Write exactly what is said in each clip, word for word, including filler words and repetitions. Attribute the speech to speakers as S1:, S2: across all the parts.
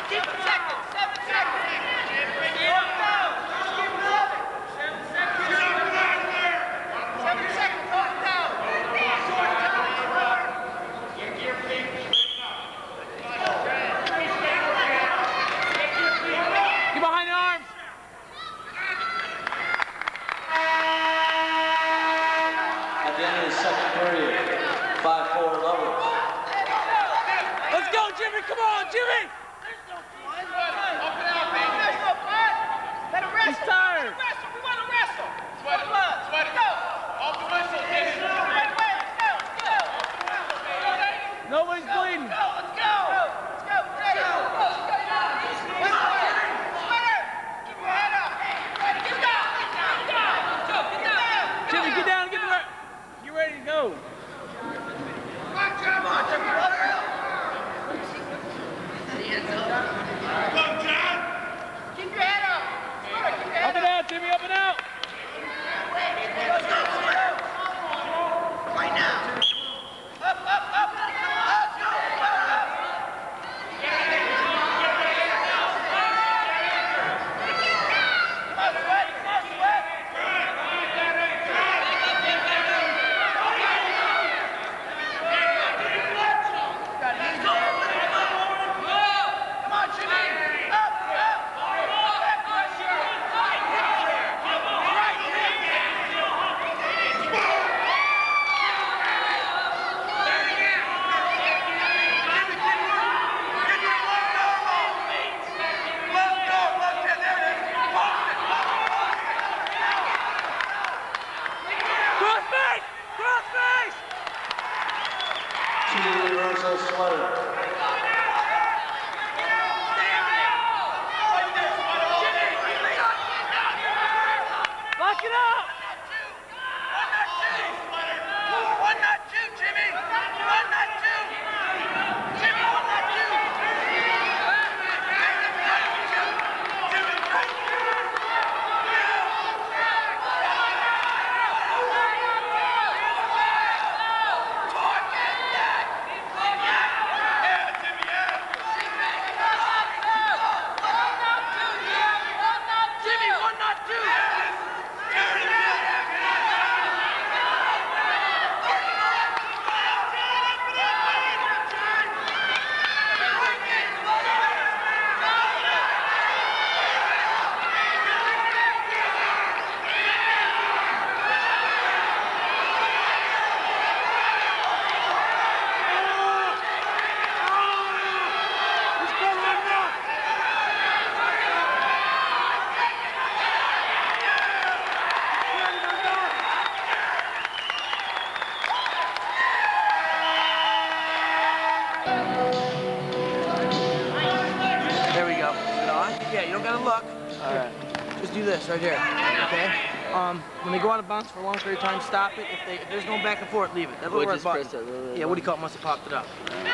S1: Right here, okay? Um, when they go out of bounds for a long period of time, stop it. If, they, if there's going back and forth, leave it. That little red button. That little red yeah, Woody Caught must have popped it up.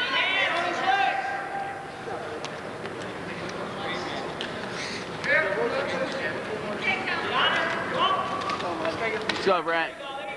S2: Let's go, Brent.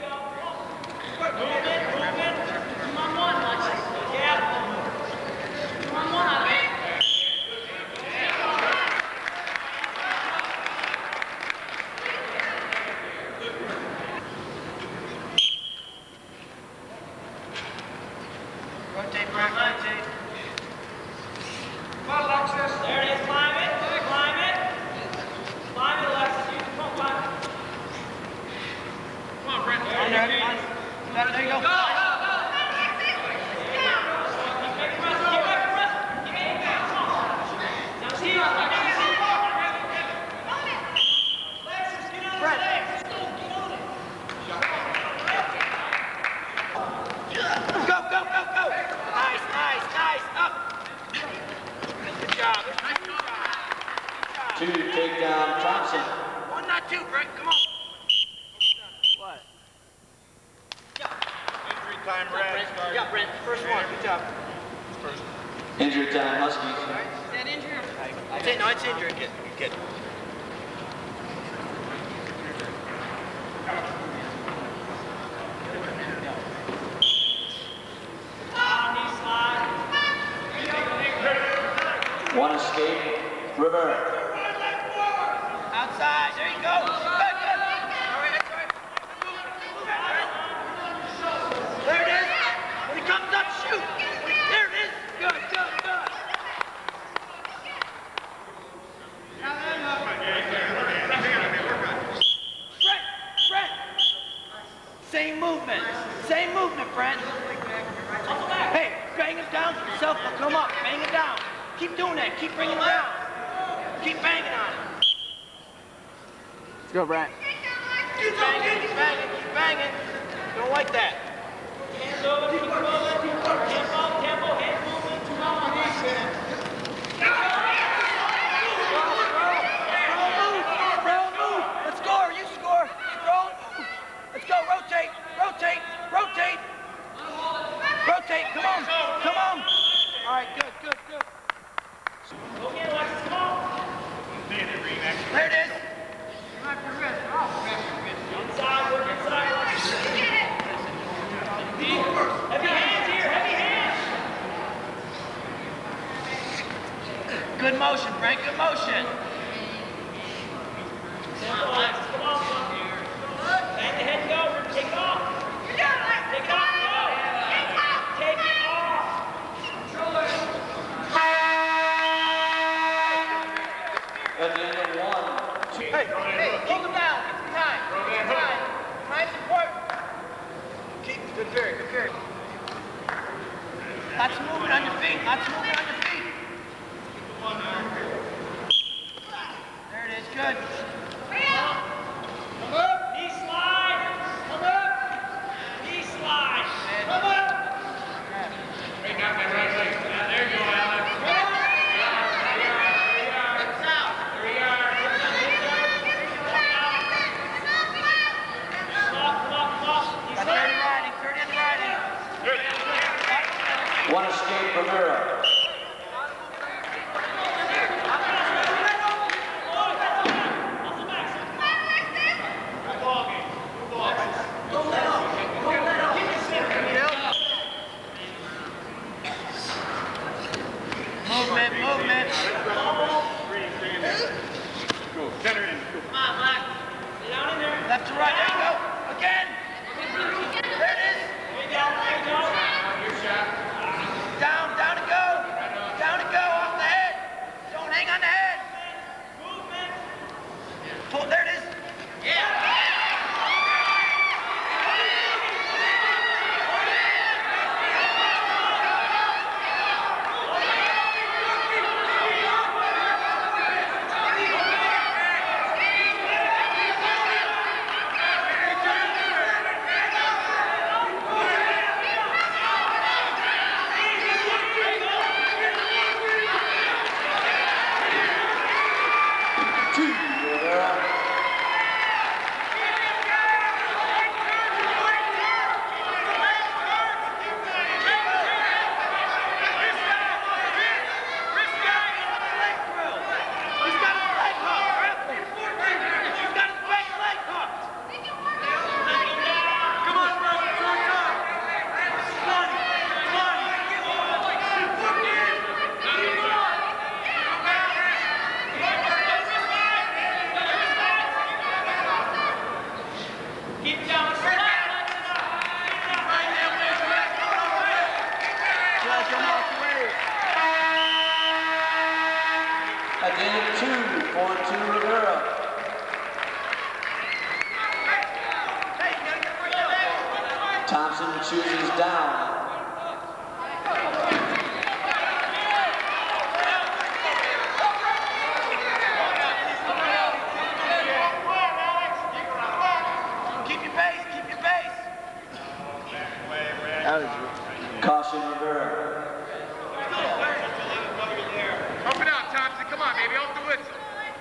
S3: Two, take down Thompson.
S1: One, not two, Brent, come on.
S2: What?
S1: Yeah. Injury time, Brent. Yeah, Brent, first one, good job.
S3: First. Injury time, Huskies.
S1: Is that injury? I'd say, no, it's injury. Good, good.
S3: One escape, Rivera.
S1: Outside, there you go. Good, good. All right, that's all right. There it is. When he comes up, shoot. There it is. Good, good, good. Brent, Brent. Same movement. Same movement, Brent. Hey, bang him down to yourself. He'll come up. Bang him down. Keep doing that. Keep bringing him down. Keep banging on him.
S2: Let's go, Brent.
S1: Keep banging, keep banging, keep banging. Don't like that. Hands over, keep moving. Tempo, tempo, hand movement. Throw, move. Let's score. You score. Throw, move. Let's go. Rotate, rotate, rotate. Rotate. Come on. Come on. All right, good, good, good. Okay, Alexis, come on. There it is. Inside, work inside. Heavy hands here, heavy hands. Good motion, Frank, good motion. Come on, Alexis, come on. Bang the head, go. Take it off. Take it off, go. Take it off.
S3: At the end of one.
S1: Hey, hey, hold him down. Give him time. Give him time. Time's important. Keep good carry, good carry. Lots of movement on your feet. Lots of movement on your feet. There it is. Good. Come up. Knee slide. Come up. Knee slide. Come up.
S4: Bring up that right leg. Yeah, there you go, Alex.
S3: One escape, Rivera.
S1: Movement, movement.
S4: Go, center in. Go.
S1: Come on, Black. Get down in there. Left to right. There you go. Again. There it is. There you go. There you go. Down, down to go. Down to go. Off the head. Don't hang on the head. Movement. Pull. There it is. Yeah.
S3: At the end of two, four two Rivera. Thompson chooses down.
S1: Keep your base, keep your base.
S3: Caution Rivera.
S4: Open up, Thompson. Come on, baby. Off the whistle.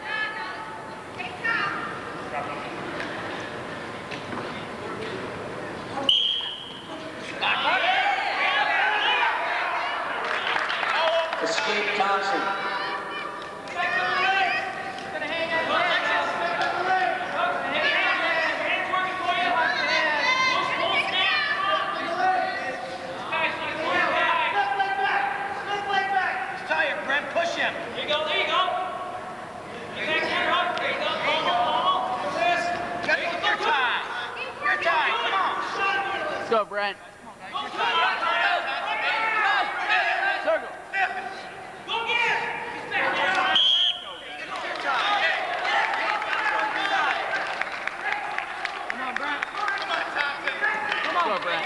S3: Escape Thompson.
S1: Push him. him.
S4: There you go, there you go. Get back there, up. There you go. Ball, ball, ball. This.
S1: Get your time. Your time. Come on.
S2: Let's go, Brent. Circle.
S4: Go get it. He's back there.
S1: Your time. Come on, Brent. Come on, Thompson.
S2: Let's go, Brent.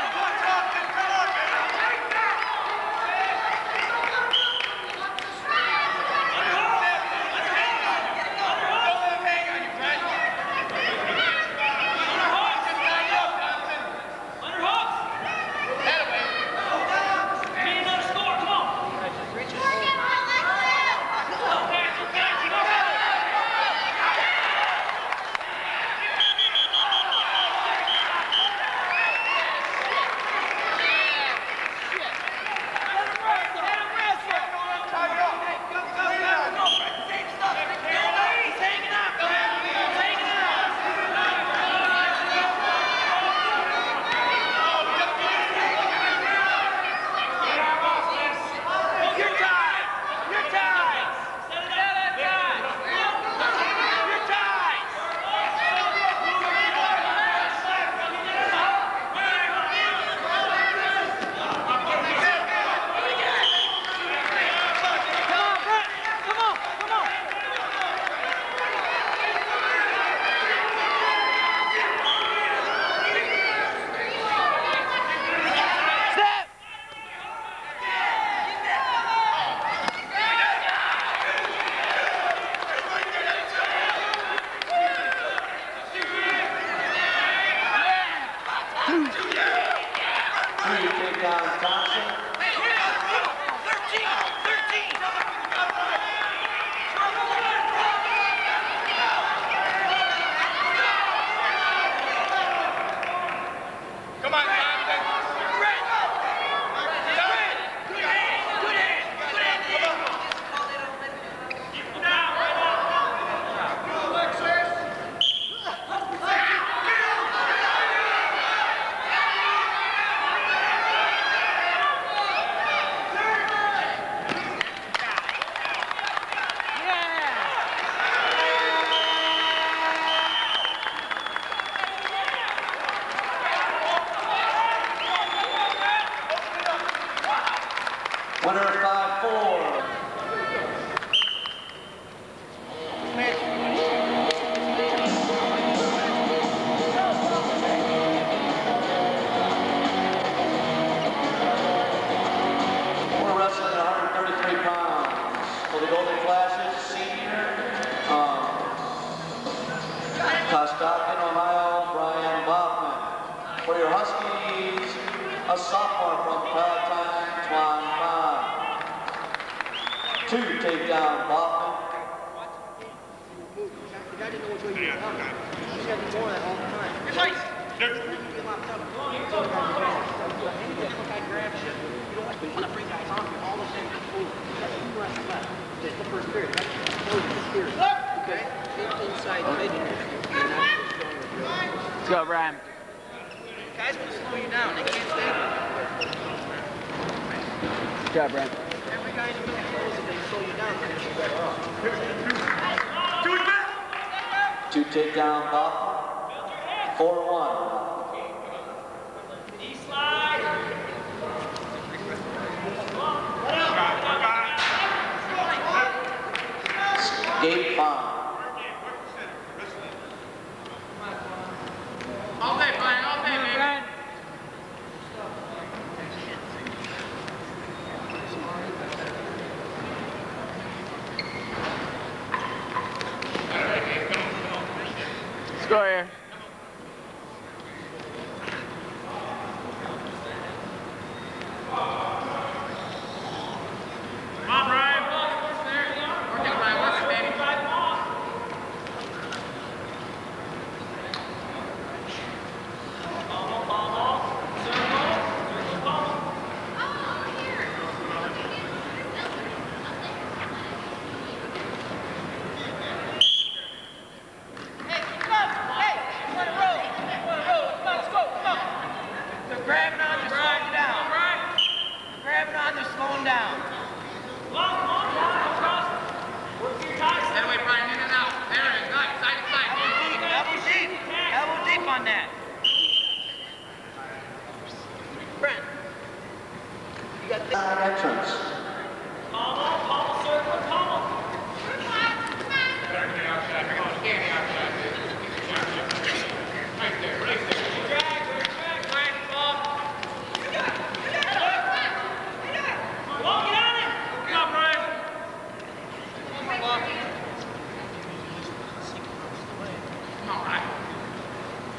S3: Winner five four. We're wrestling at one thirty-three pounds. For the Golden Flashes, senior, um, Costagan, Ohio, Brian Baughman. For your Huskies, a sophomore from Palatine, Twan Bond. Two takedown, Baughman.
S5: The guy didn't know which way you were coming. You just got to be more that all the time. You get locked up. You don't like I grab shit. You don't like to bring guys on you all the same. That's two left left. Just the first period. Right? No, this period. Okay? Inside mid.
S2: Let's go, Brian.
S5: Guys want to slow you down. They can't stay there.
S2: Good job, Brent.
S5: Every guy in the middle knows if they slow you down, they're going to shoot better off.
S3: Two takedown, Baughman. four one.
S4: slide.
S3: Gate five.
S4: All day, Brian, all day, baby.
S2: Let's go here.
S4: Come on, Brian. Work it, Brian. Work it, baby.
S1: Hey, keep it up. Hey.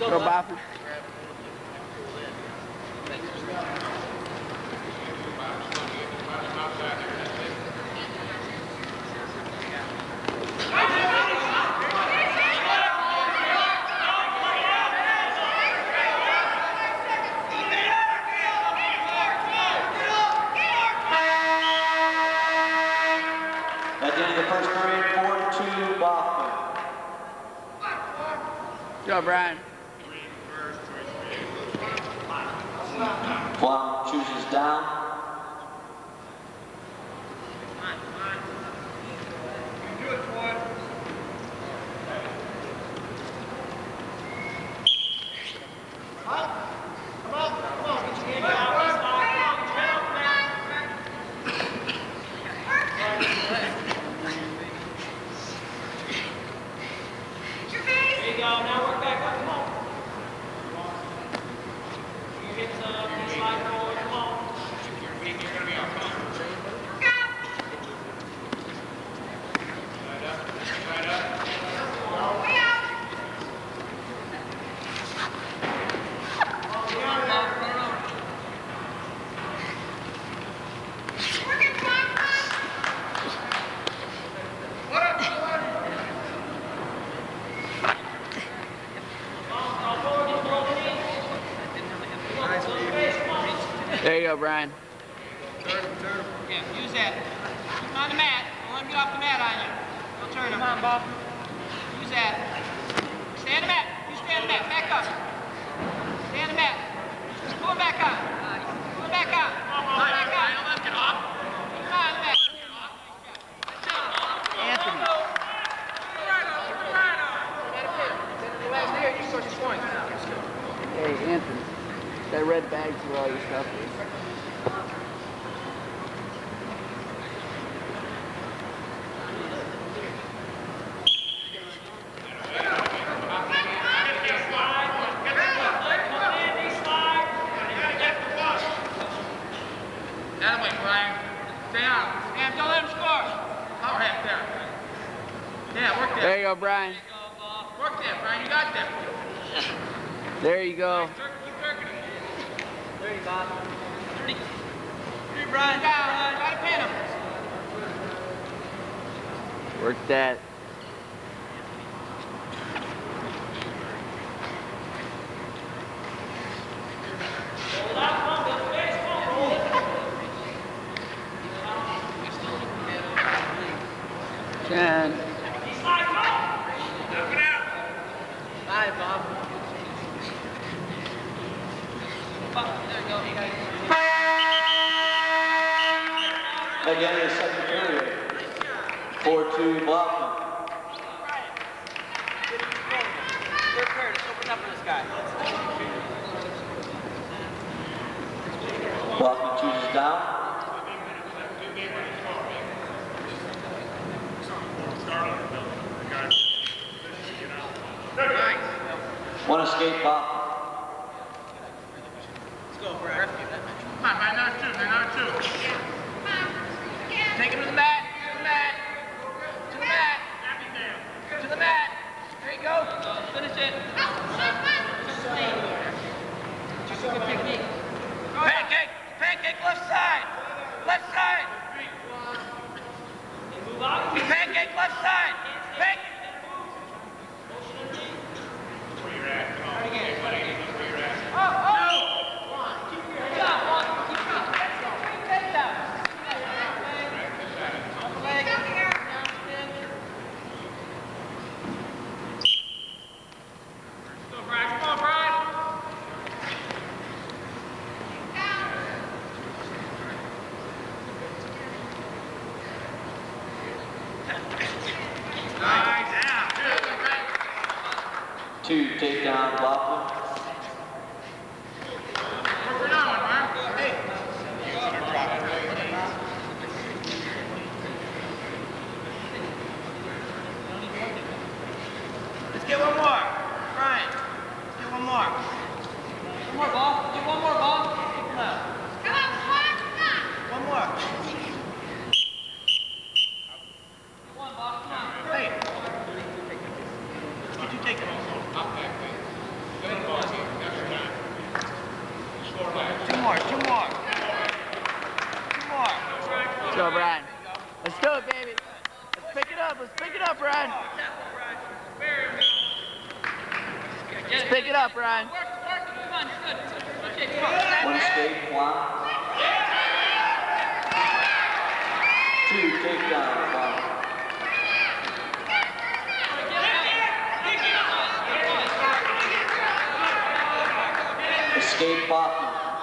S2: Go, Boston.
S3: At the end of the first period, four to two, Boston.
S2: Go, Brian.
S3: Flom chooses down.
S4: There you go. Now work back up. Come on. You hit some. You slide forward. Come on. You're going to be off. Come on. Right up. Right up. Way out.
S2: There you go, Brian.
S4: Yeah, use that. Keep him on the mat. Don't let him get off the mat on you. Don't turn him. Come on, Bob. Use that. Stay on the mat. You stay on the mat. Back up. Stay on the mat. Pull him back on. Pull him back on. Pull him back on. Don't let him get off. Keep him on the mat.
S5: Anthony. The last year, you scored six points.
S2: Hey, Anthony. That red bag's where all your stuff is.
S4: That way, Brian. Stay on. Sam, don't let him score. Power half there. Yeah, work there.
S2: There you go, Brian.
S4: Work there, Brian. You got that.
S2: There you go.
S4: Keep working. thirty, Bob. thirty. thirty, Brian. Down. Try to pin him.
S2: Work that. Ten.
S5: Five, Bob.
S3: Again in the second period, four two, Boston.
S5: Third period, let's open up for this guy.
S3: Boston chooses down. One escape, Boston.
S5: Let's go, Brad.
S4: Come on, Brian. Another two. Another two. Take him to the mat. To the mat. To the mat. To the mat. There you go. Finish it. Pancake. Pancake left side. Left side. Pancake left side. Pancake. Where you're at. Come on. Where you're at. Oh, oh.
S3: Two takedown, Boston.
S1: Let's get one more. Brian, let's get one more.
S4: One more ball. Do one more ball. Come on.
S1: One more.
S4: One ball. Come on.
S1: Hey. Did you take it?
S4: Good.
S2: it, baby. Let's pick it up. Let's pick it up, Ryan. Let's pick it up, Ryan.
S3: One escape, one. Two takedown, one. Escape Bachman.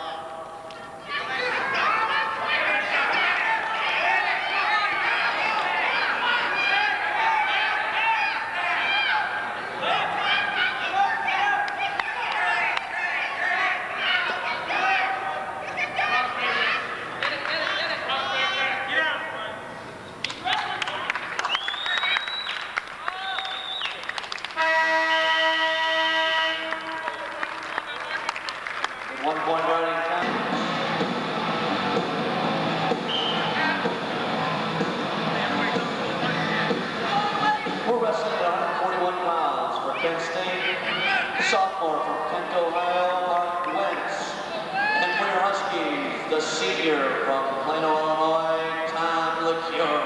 S3: One point riding time. We're wrestling at one forty-one pounds for Kent State, sophomore from Kent, Ohio, Mark Wentz. And for your Huskies, the senior from Plano, Illinois, Tom LeCure.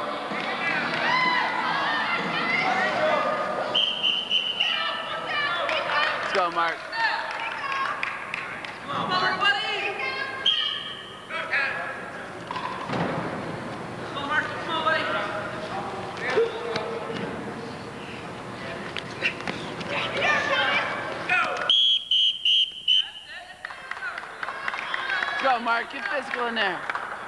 S2: Let's go, Mark.
S4: Come on, everybody! Come on, Mark. Come on, buddy.
S2: Let's go, Mark. Get physical in there.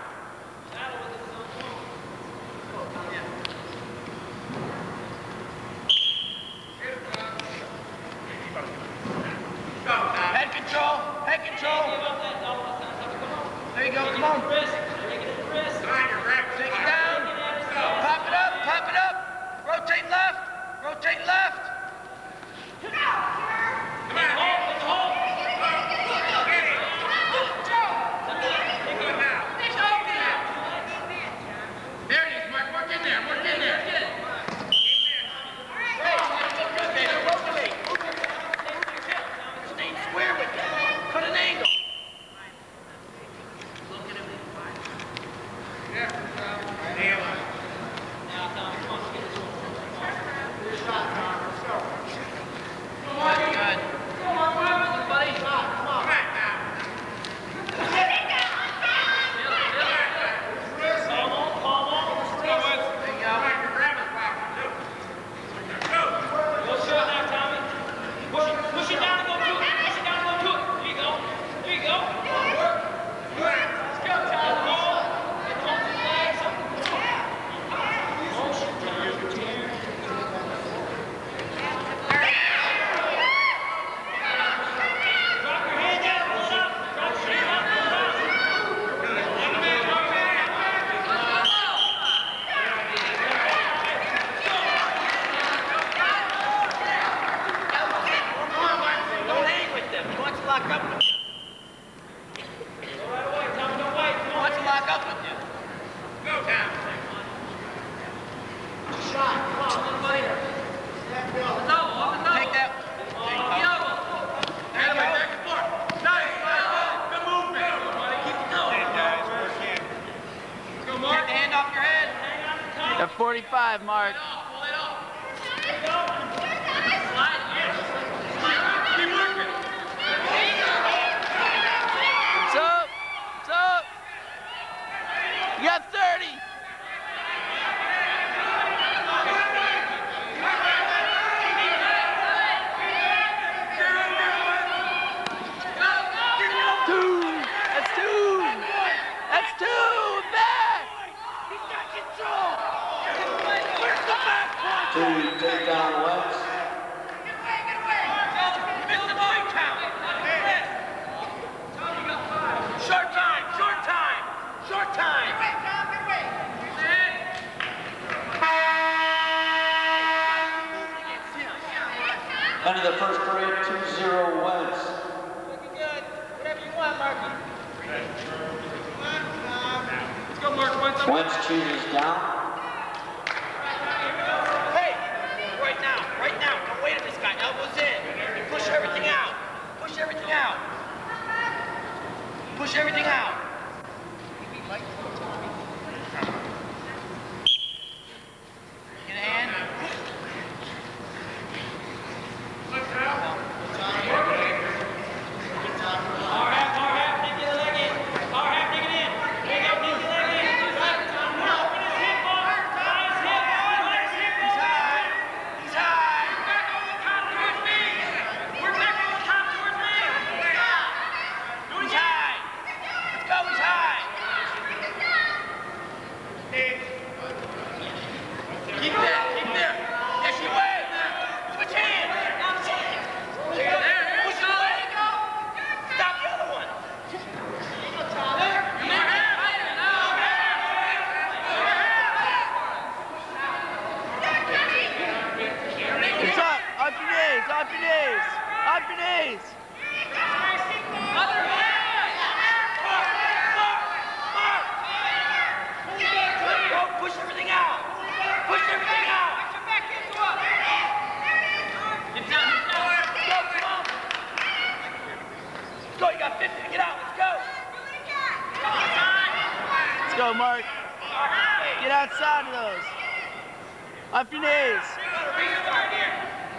S1: Head control, head control. There you go, come on. Take it down. Pop it up, pop it up. Rotate left, rotate left. There it is, Mark, work in there, work in there. Stay square with that. Cut an angle. Good.
S2: At forty-five, Mark. What's up? What's up? You got thirty. Two. That's two. That's two. Back.
S1: He's got control. Where's the back one?
S3: Two takedown Wentz.
S1: Get away, get away. Miss the point count. Short time, short time, short time. Get away, Tom, get away.
S3: End of the first period, two zero Wentz.
S4: Looking good. Whatever you want, Marky. Let's go, Mark. Wentz.
S3: Wentz chooses down.
S1: Hey, right now, right now, don't wait on this guy. Elbows in. You push everything out. Push everything out. Push everything out. Hayes. Push everything out. Push everything out. Get down, get down. Let's go, come on. Let's go, you got fifty to get out. Let's go.
S2: Let's go, Mark. Get outside of those. Off your knees.
S1: Restart here.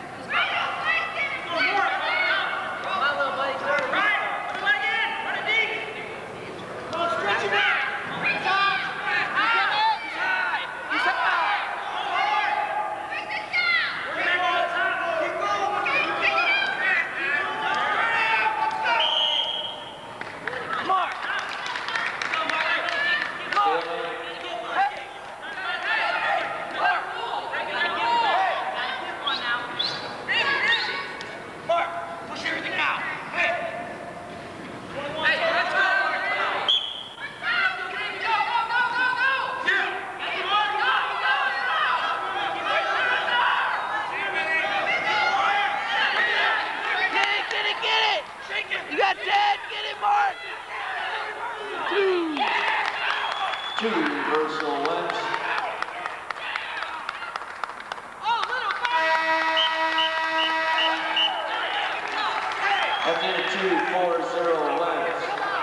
S2: You got ten, get it, Mark! Two.
S3: Two Bristol wins. After the two, four zero wins.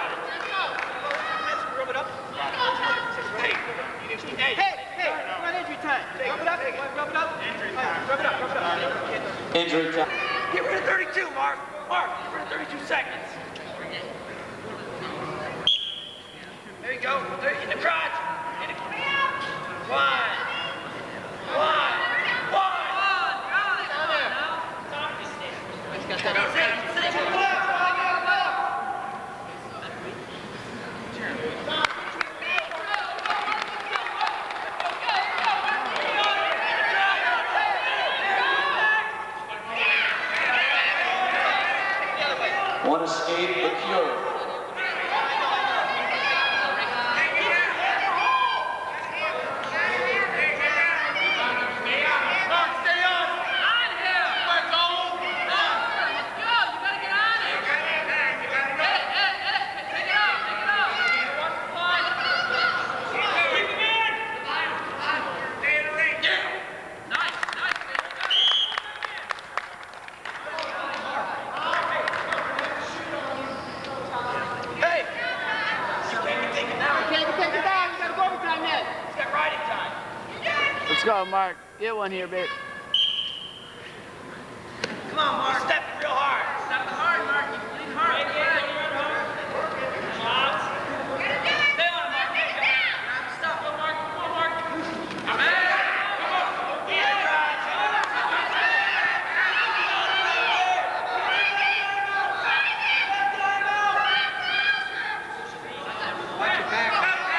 S5: Rub it up. Hey, hey, hey, come on, injury time. Rub it up, rub it up. Injury time. Rub it up, rub it up.
S3: Injury time.
S1: Get rid of thirty-two, Mark. Mark, get rid of thirty-two seconds. There you go. There, in the crotch. In the... One. One. One.
S3: One escape, the cure.
S2: Let's go, Mark. Get one here, babe.
S1: Come on, Mark. Step real hard.
S4: Step hard, Mark. Lean hard. Shots. Stay on it, Mark. Stop. Go, Mark. Come on, Mark. Come on.
S5: Watch your back.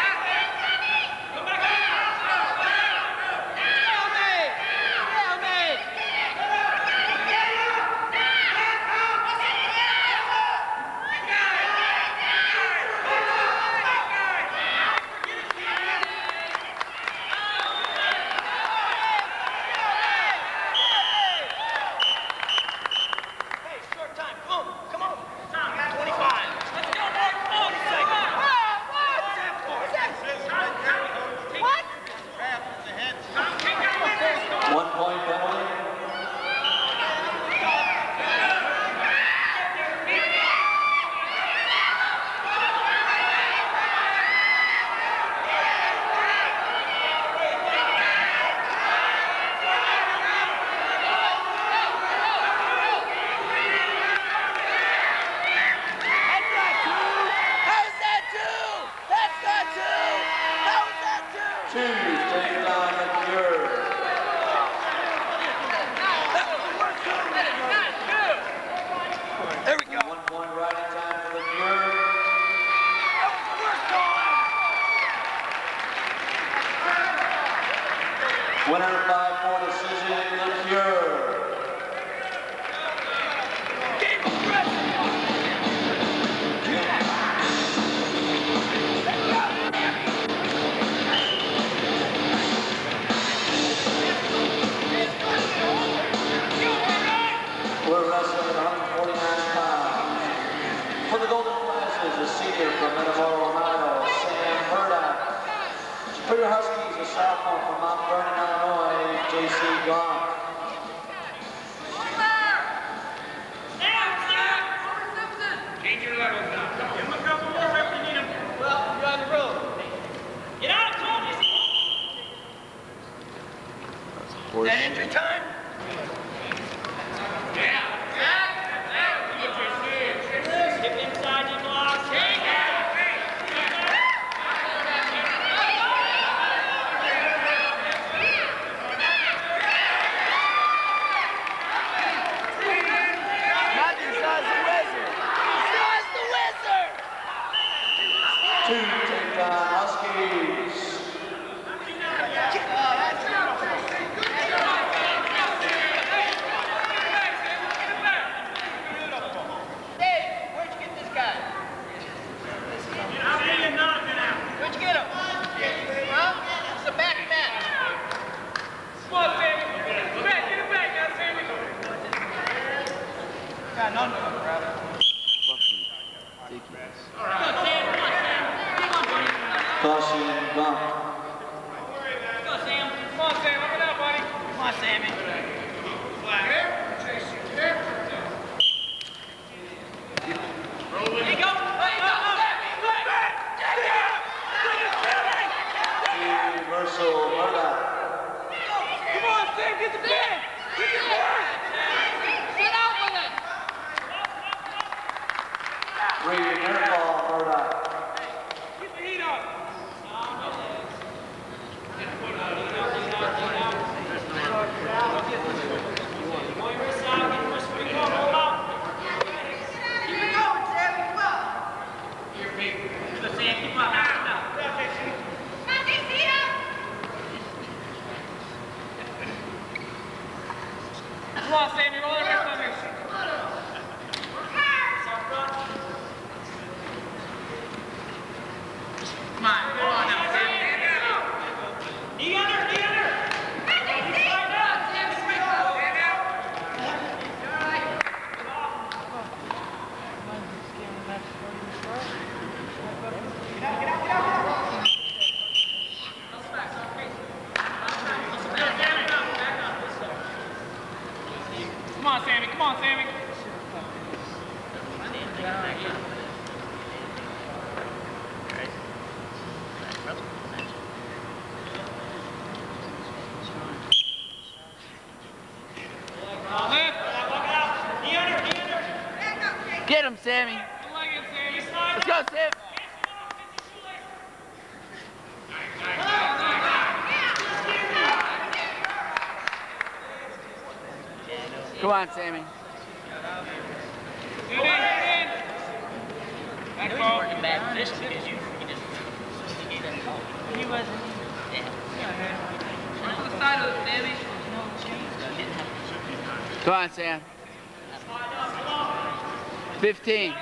S3: One point penalty. Two, take down the cure.
S1: There we go.
S3: One point riding time for the cure.
S1: That was the worst call ever.
S3: Winner by four decision, the cure.
S1: Game of wrestling.
S3: We're wrestling at one forty-nine pounds. Gaunt.
S4: Change your levels now. Give him a couple more reps you need him. Well, you're on the road. Get out, Tony!
S1: Is that injury time?
S4: Yeah. Get inside your blocks.
S2: Matthew Size the Wizard. Size the Wizard.
S3: Two takedown Huskies.
S4: Dave, where'd you get this guy? Where'd you get him? Huh? It's a back match. Come on, Sammy. Get back, get him back now, Sammy.
S1: Got none of them, brother.
S2: Fucking ridiculous.
S4: Come on, Sam. Come on, Sam. Come on, buddy.
S3: Caution Gaunt.
S4: Go, Sam. Come on, Sam. Up and up, buddy.
S1: Come on, Sammy.
S4: There you go. Hey, go,
S3: Universal Murdoch.
S4: Come on, Sam. Get the pin. Get the pin. Sit out with it.
S3: Three airball Murdoch.
S4: Keep the heat up. Come on, Sammy, roll the rest of it. Come on, go on now, Sammy. Knee under, knee under. Slide up, Sammy. Stand out. Get out, get out, get out. Come on, Sammy. Come on, Sammy.
S2: Get him, Sammy. Let's go, Sam. Come on, Sammy.
S4: Get in, get in. Back ball.
S5: Working back position because you, you just you gave that call.
S4: He wasn't.
S5: Yeah.
S4: On the side of it, Sammy.
S2: Come on, Sam. fifteen.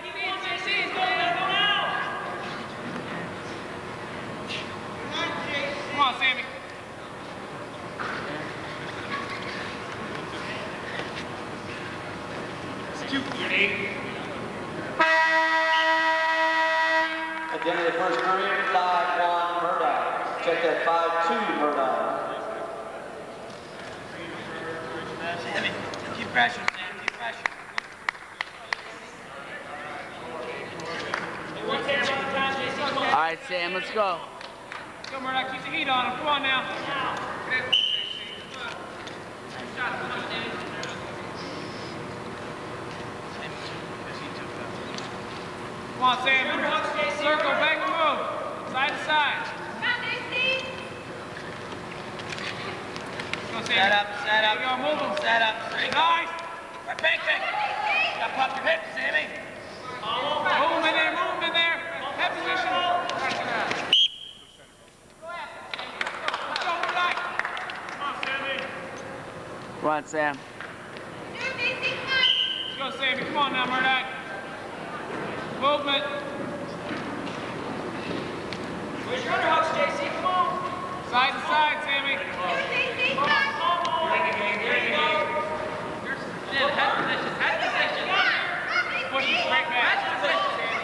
S4: Come on, Sammy.
S3: At the end of the first period, five one Murdoch. Check that five two Murdoch.
S1: Sammy, keep pressure, Sam. Keep pressure.
S2: All right, Sam, let's go.
S4: Go, Murdoch. Keep the heat on him. Come on now. Come on, Sam. Circle, back and move. Side to side. Go, Sam.
S1: Set up, set up.
S4: There you go, move him.
S1: Set up.
S4: Nice.
S1: Right, bang, bang. Now pop your hips, Sammy.
S4: Move him in there, move him in there. Head position. Let's go, Murdoch. Come on, Sammy.
S2: Come on, Sam.
S4: Let's go, Sammy. Come on now, Murdoch. Movement. Where's your underhooks, J C? Come on. Side to side, Sammy. There you go. Yeah, head position. Head position. Push it straight back. Head position, Sammy.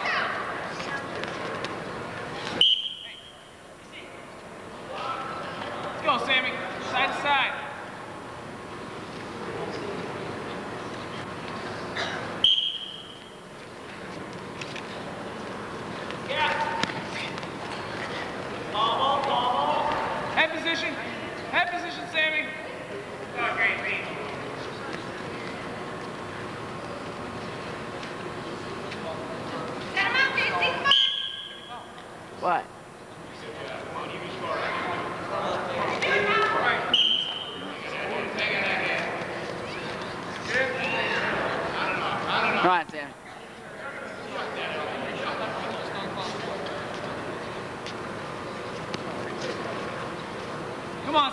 S4: Let's go, Sammy. Side to side.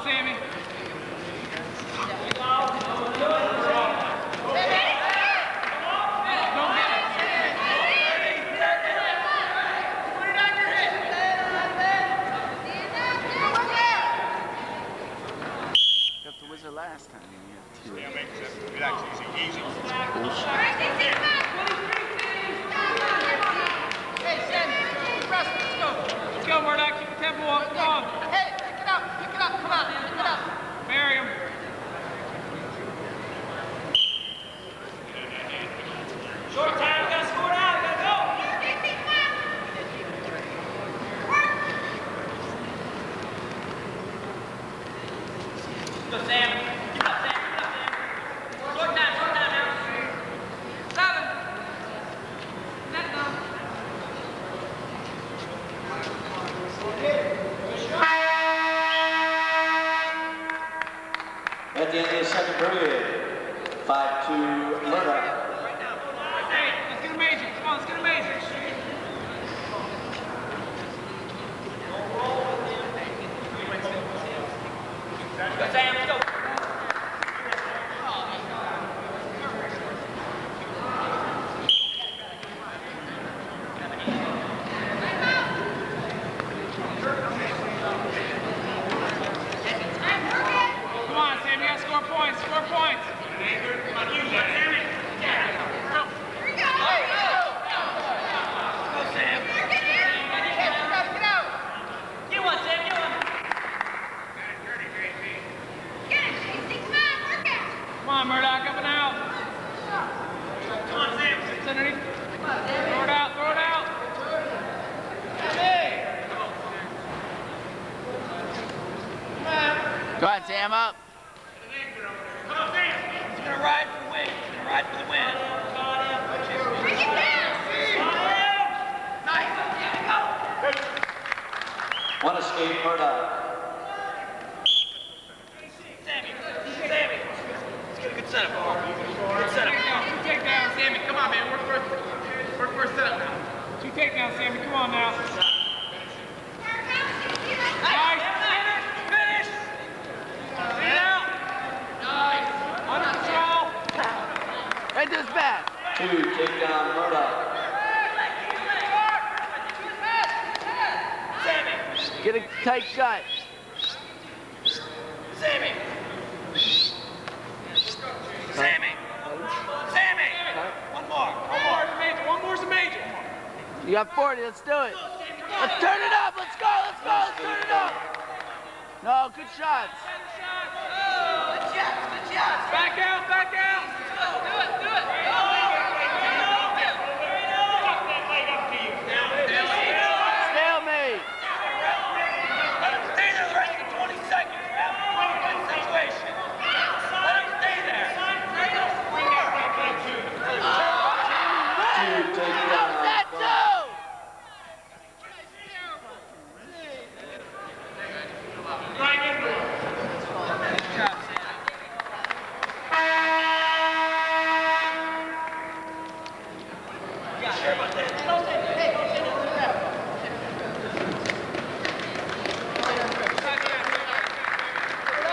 S4: Sammy.
S2: Last time you had two.
S6: Yeah, make it relax, easy, easy.
S4: Hey, Sammy, press, let's go. Let's go, Murdoch, keep the tempo up, come on. Hey, pick it up, pick it up, come on, pick it up. Bury him. Short time, we gotta score it out, we gotta go. Go, Sam. Keep up, Sam. Keep up, Sam. Short time, short time now. Seven. Net now.
S3: At the end of the second period, five two Murdoch.
S4: Hey, let's get a major. Come on, let's get a major. Go, Sam, let's go. Come on, Sam, you gotta score points, score points. Come on, use that, Sammy. Go. Here we go. Go, Sam. Get out. Get one, Sam, get one. Come on, Murdoch, up and out. Come on, Sam. It's underneath. Throw it out, throw it out.
S2: Go on, Sam, up.
S4: Come on, Sam.
S1: He's gonna ride for the win. He's gonna ride for the win.
S4: Bring it down.
S1: Nice. Go.
S3: One escape Murdoch.
S1: Sammy. Sammy. Let's get a good setup. Good setup.
S4: Two takedowns, Sammy. Come on, man. Work first. Work first setup now. Two takedowns, Sammy. Come on now. Nice. Finish. Get out. Nice. Under control.
S2: Right to his back.
S3: Two takedown Murdoch.
S1: Sammy.
S2: Get a tight shot.
S1: Sammy. Sammy. Sammy. One more.
S4: One more is a major. One more is a major.
S2: You got forty, let's do it. Let's turn it up, let's go, let's go, let's turn it up. No, good shots.
S1: Good shots. Good shots.
S4: Back out, back out. Do it, do it.
S2: Stalemate.
S1: Let him stay there the rest of the twenty seconds. Win-win situation. Let him stay there.
S3: Two takedown.
S2: That two.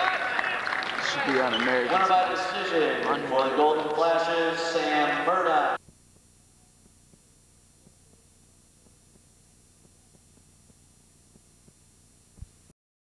S2: Should be on American.
S3: Winner by decision for the Golden Flashes, Sam Murdoch.